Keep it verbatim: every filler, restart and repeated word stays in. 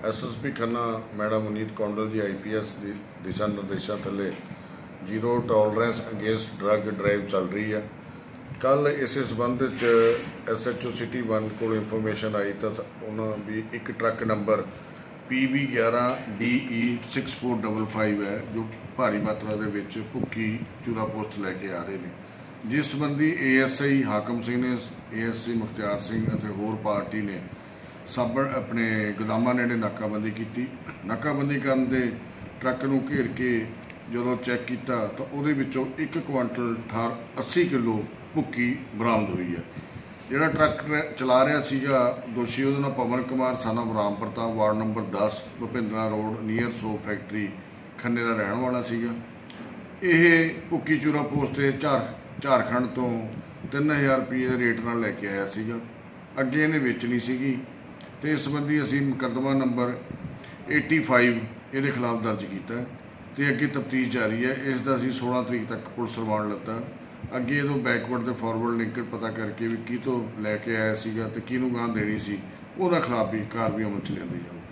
S S P Khanna madam Munit Kaundal ji I P S के दिशा निर्देशों थले zero tolerance against drug drive चल रही है। कल इस संबंध S H O city one को इंफॉर्मेशन आई तो उन्होंने भी एक ट्रक नंबर पी बी ग्यारह D E six four double five है जो भारी मात्रा के भुक्की चूरा पोस्ट लैके आ रहे हैं, जिस संबंधी ए एस आई हाकम सिंह ने A S I Mukhtiar Singh और होर पार्टी ने सब अपने गोदामां नेड़े नाकाबंदी की। नाकाबंदी करने ट्रक नूं घेर के जो चैक किया तो वो एक क्वांटल अठार अस्सी किलो भुक्की बरामद हुई है। जिहड़ा ट्रक चला रहा सीगा दोषी उहदा नाम Pawan Kumar son of Ram Pratap ward number दस Bhupindra road near soap factory खन्ने का रहने वाला सीगा। यह भुक्की चूरा पोस्ट झार झारखंड तो तीन हज़ार रुपये के रेट नाल लैके आया सीगा। अगे इन्हें वेचनी सीगी तो इस संबंधी असी मुकदमा नंबर एटी फाइव ये खिलाफ दर्ज किया तो अगे तफ्तीश जारी है। इसका असी सोलह तरीक तक पुलिस रिमांड लता। अगे इदों बैकवर्ड तो फॉरवर्ड लिंक पता करके भी की तो लैके आया सीगा तो किनूं गांह देनी सी, उहदे खिलाफ भी कार्रवाई अमल च लिआंदी जाऊगी।